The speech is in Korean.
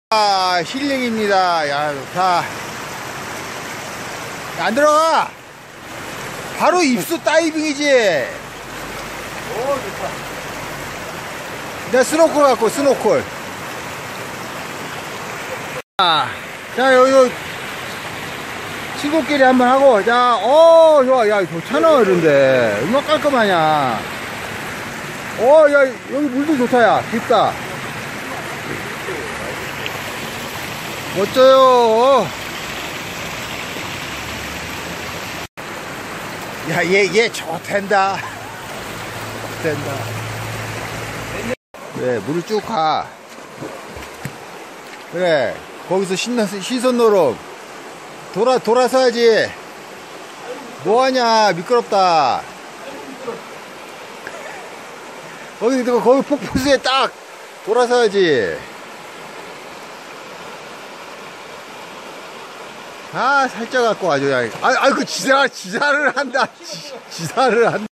아, 힐링입니다. 야, 좋다. 안 들어가. 바로 입수 다이빙이지. 오, 좋다. 내가 스노클 갖고, 스노클. 자, 여기, 친구끼리 한번 하고, 자, 좋아. 야, 좋잖아, 이런데. 얼마나 깔끔하냐. 야, 여기 물도 좋다, 야. 깊다. 멋져요. 야, 얘 좋댄다. 좋댄다. 그래, 물을 쭉 가. 그래, 거기서 시선 노름. 돌아서야지. 뭐하냐, 미끄럽다. 거기 폭포수에 딱 돌아서야지. 살짝 갖고 와줘야. 그 지사를 한다. 지사를 한다.